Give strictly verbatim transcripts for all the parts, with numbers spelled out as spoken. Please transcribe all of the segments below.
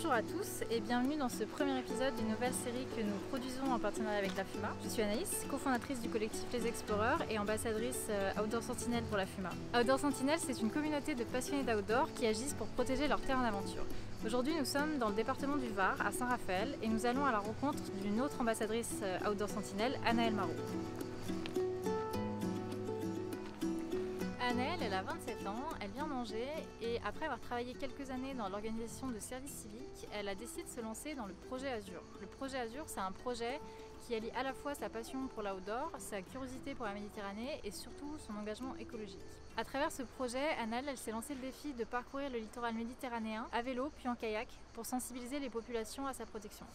Bonjour à tous et bienvenue dans ce premier épisode d'une nouvelle série que nous produisons en partenariat avec la FUMA. Je suis Anaïs, cofondatrice du collectif Les Exploreurs et ambassadrice Outdoor Sentinelle pour la FUMA. Outdoor Sentinelle, c'est une communauté de passionnés d'outdoor qui agissent pour protéger leur terrain d'aventure. Aujourd'hui, nous sommes dans le département du Var, à Saint-Raphaël, et nous allons à la rencontre d'une autre ambassadrice Outdoor Sentinelle, Anaëlle Marot. Anaëlle, elle a vingt-sept ans, elle vient d'Angers et après avoir travaillé quelques années dans l'organisation de services civiques, elle a décidé de se lancer dans le projet Azur. Le projet Azur, c'est un projet qui allie à la fois sa passion pour l'outdoor, sa curiosité pour la Méditerranée et surtout son engagement écologique. À travers ce projet, Anaëlle, elle s'est lancé le défi de parcourir le littoral méditerranéen à vélo puis en kayak pour sensibiliser les populations à sa protection.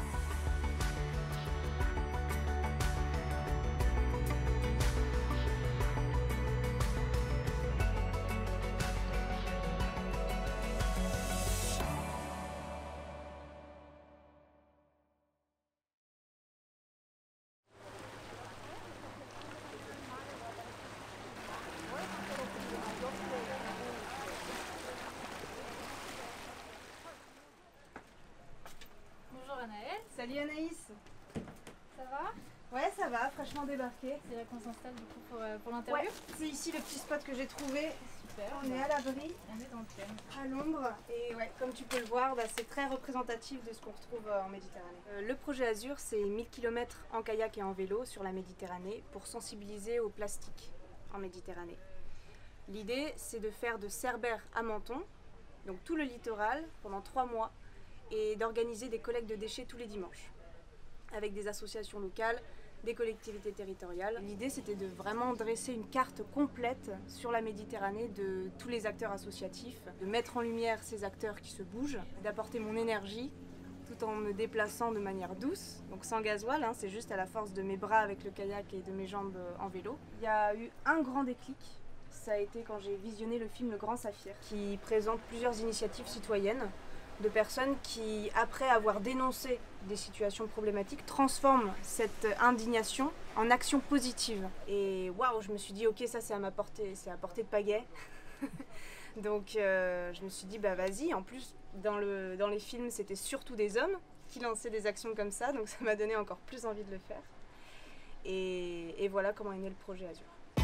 Salut Anaïs. Ça va? Ouais, ça va, fraîchement débarqué. C'est là qu'on s'installe du coup pour, euh, pour l'interview? Ouais, c'est ici le petit spot que j'ai trouvé. Super. On est à l'abri, on est dans le thème, à l'ombre. Et ouais, comme tu peux le voir, bah, c'est très représentatif de ce qu'on retrouve euh, en Méditerranée. Euh, le projet Azur, c'est mille kilomètres en kayak et en vélo sur la Méditerranée pour sensibiliser au plastique en Méditerranée. L'idée, c'est de faire de Cerbère à Menton, donc tout le littoral, pendant trois mois, et d'organiser des collectes de déchets tous les dimanches avec des associations locales, des collectivités territoriales. L'idée, c'était de vraiment dresser une carte complète sur la Méditerranée de tous les acteurs associatifs, de mettre en lumière ces acteurs qui se bougent, d'apporter mon énergie tout en me déplaçant de manière douce, donc sans gasoil, hein, c'est juste à la force de mes bras avec le kayak et de mes jambes en vélo. Il y a eu un grand déclic, ça a été quand j'ai visionné le film Le Grand Saphir, qui présente plusieurs initiatives citoyennes de personnes qui, après avoir dénoncé des situations problématiques, transforment cette indignation en action positive. Et waouh, je me suis dit, ok, ça c'est à ma portée, c'est à portée de pagaie. Donc euh, je me suis dit, bah vas-y, en plus dans, le, dans les films c'était surtout des hommes qui lançaient des actions comme ça, donc ça m'a donné encore plus envie de le faire. Et, et voilà comment est né le projet Azur.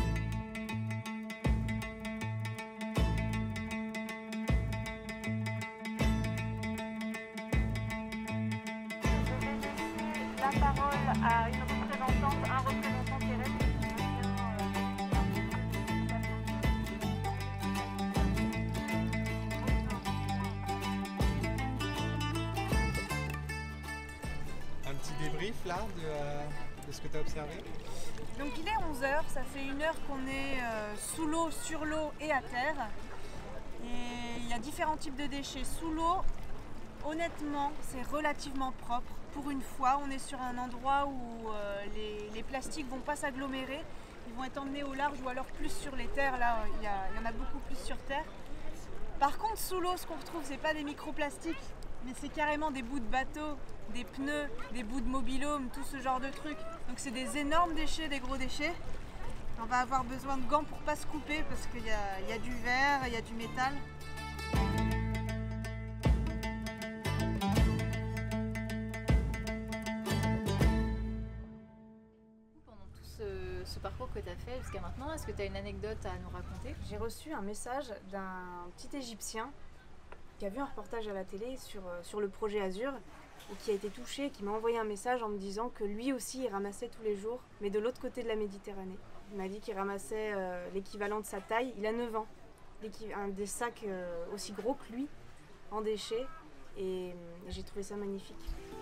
La parole à une représentante, un représentant qui reste. Un petit débrief là de, euh, de ce que tu as observé? Donc il est onze heures, ça fait une heure qu'on est euh, sous l'eau, sur l'eau et à terre. Et il y a différents types de déchets. Sous l'eau, honnêtement, c'est relativement propre. Pour une fois, on est sur un endroit où euh, les, les plastiques vont pas s'agglomérer. Ils vont être emmenés au large ou alors plus sur les terres. Là, il y, a, il y en a beaucoup plus sur terre. Par contre, sous l'eau, ce qu'on retrouve, c'est pas des microplastiques, mais c'est carrément des bouts de bateaux, des pneus, des bouts de mobil-home, tout ce genre de trucs. Donc c'est des énormes déchets, des gros déchets. On va avoir besoin de gants pour pas se couper parce qu'il y a, il y a du verre, il y a du métal. Ce parcours que tu as fait jusqu'à maintenant, est-ce que tu as une anecdote à nous raconter? J'ai reçu un message d'un petit Égyptien qui a vu un reportage à la télé sur, sur le projet Azur et qui a été touché, qui m'a envoyé un message en me disant que lui aussi il ramassait tous les jours, mais de l'autre côté de la Méditerranée. Il m'a dit qu'il ramassait euh, l'équivalent de sa taille, il a neuf ans, un des sacs euh, aussi gros que lui en déchets et, et j'ai trouvé ça magnifique.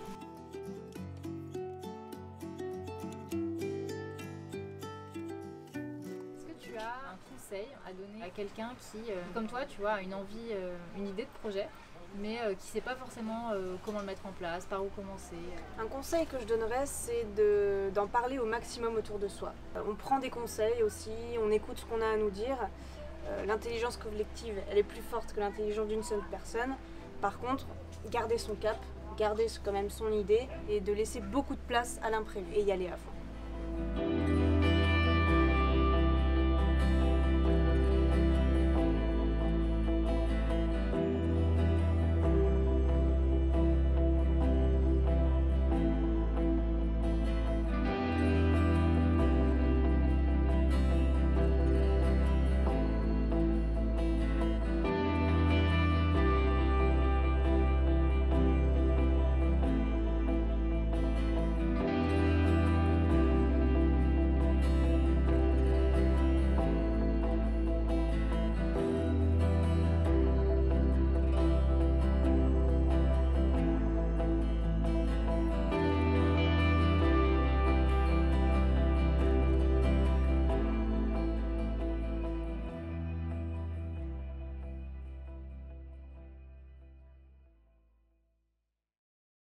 À donner à quelqu'un qui, euh, comme toi, tu vois, a une envie, euh, une idée de projet, mais euh, qui ne sait pas forcément euh, comment le mettre en place, par où commencer. Un conseil que je donnerais, c'est de, d'en parler au maximum autour de soi. On prend des conseils aussi, on écoute ce qu'on a à nous dire. Euh, l'intelligence collective, elle est plus forte que l'intelligence d'une seule personne. Par contre, garder son cap, garder quand même son idée et de laisser beaucoup de place à l'imprévu et y aller à fond.